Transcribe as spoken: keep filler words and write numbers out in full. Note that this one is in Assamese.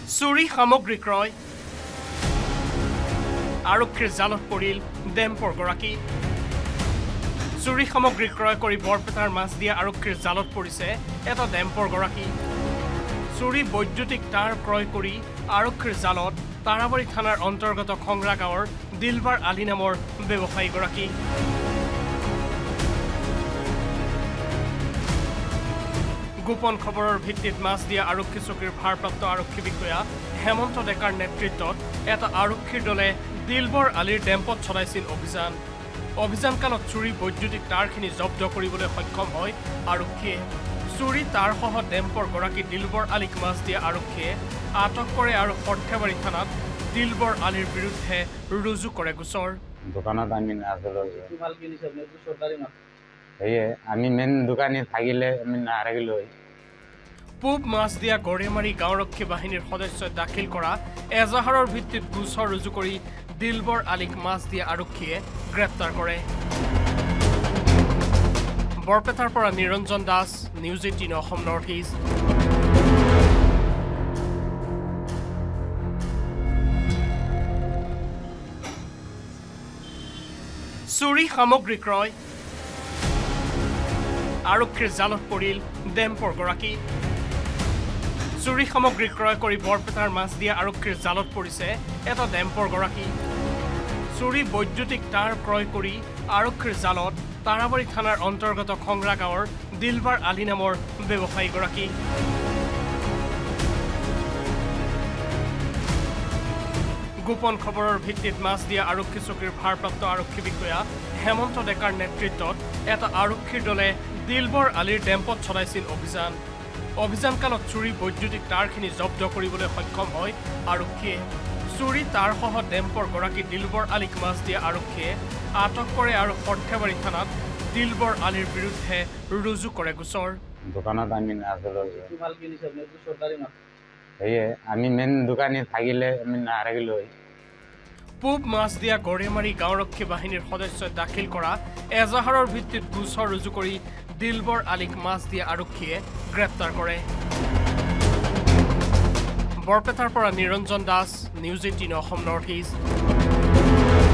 চুৰি সামগ্ৰী ক্ৰয় আৰক্ষীৰ জালত পৰিল ডেম্পৰ গৰাকী চুৰি সামগ্ৰী ক্ৰয় কৰি বৰপেটাৰ মাছ দিয়া আৰক্ষীৰ জালত পৰিছে এটা ডেম্পৰ গৰাকী চুৰি বৈদ্যুতিক তাঁৰ ক্ৰয় কৰি আৰক্ষীৰ জালত তাৰাবাৰী থানাৰ অন্তৰ্গত খংৰা গাঁৱৰ দিলবাৰ আলী নামৰ ব্যৱসায়ী গৰাকী গোপন খবৰৰ ভিত্তিত মাছ দিয়া আৰক্ষী চকীৰ ভাৰপ্ৰাপ্ত আৰক্ষী বিষয়া হেমন্ত ডেকাৰ নেতৃত্বত এটা আৰক্ষীৰ দলে দিলবৰ আলীৰ ডেম্পত চলাইছিল অভিযান অভিযানকালত চুৰি বৈদ্যুতিক তাঁৰখিনি জব্দ কৰিবলৈ সক্ষম হয় আৰক্ষীয়ে চুৰি তাঁৰসহ ডেম্পৰ গৰাকী দিলবৰ আলীক মাছ দিয়া আৰক্ষীয়ে আটক কৰে আৰু সৰ্থেবাৰী থানাত দিলবৰ আলীৰ বিৰুদ্ধে ৰুজু কৰে গোচৰ দোকানত আমি নাছিলোঁ সেয়ে আমি মেইন দোকানী থাকিলে আমি নাৰাখিলোঁ পূব মাছ দিয়া গড়েমাৰী গাঁওৰক্ষী বাহিনীৰ সদস্যই দাখিল কৰা এজাহাৰৰ ভিত্তিত গোচৰ ৰুজু কৰি দিলবৰ আলীক মাছ দিয়া আৰক্ষীয়ে গ্ৰেপ্তাৰ কৰে বৰপেটাৰ পৰা Niranjan Das news eighteen Assam north east চুৰি সামগ্ৰী ক্ৰয় আৰক্ষীৰ জালত পৰিল ডেম্পৰ গৰাকী চুৰি সামগ্ৰী ক্ৰয় কৰি বৰপেটাৰ মাছ দিয়া আৰক্ষীৰ জালত পৰিছে এটা ডেম্পৰ গৰাকী চুৰি বৈদ্যুতিক তাঁৰ ক্ৰয় কৰি আৰক্ষীৰ জালত তাৰাবাৰী থানাৰ অন্তৰ্গত খংৰা গাঁৱৰ দিলবাৰ আলী নামৰ ব্যৱসায়ী গৰাকী গোপন খবৰৰ ভিত্তিত মাছ দিয়া আৰক্ষী চকীৰ ভাৰপ্ৰাপ্ত আৰক্ষী বিষয়া হেমন্ত ডেকাৰ নেতৃত্বত এটা আৰক্ষীৰ দলে দিলবৰ আলীৰ ডেম্পত চলাইছিল অভিযান অভিযানকালত চুৰি বৈদ্যুতিক তাঁৰখিনি জব্দ কৰিবলৈ সক্ষম হয় আৰক্ষীয়ে চুৰি তাঁৰসহ ডেম্পৰ গৰাকী দিলবৰ আলীক মাছ দিয়া আৰক্ষীয়ে আটক কৰে আৰু সৰ্থেবাৰী থানাত দিলবৰ আলীৰ বিৰুদ্ধে ৰুজু কৰে গোচৰ দোকানত আমি নাছিলোঁ সেয়ে আমি মেইন দোকানী থাকিলে আমি নাৰাখিলোঁ পূব মাছ দিয়া গড়েমাৰী গাঁওৰক্ষী বাহিনীৰ সদস্যই দাখিল কৰা এজাহাৰৰ ভিত্তিত গোচৰ ৰুজু কৰি দিলবৰ আলীক মাছ দিয়া আৰক্ষীয়ে গ্ৰেপ্তাৰ কৰে বৰপেটাৰ পৰা Niranjan Das news eighteen Assam north east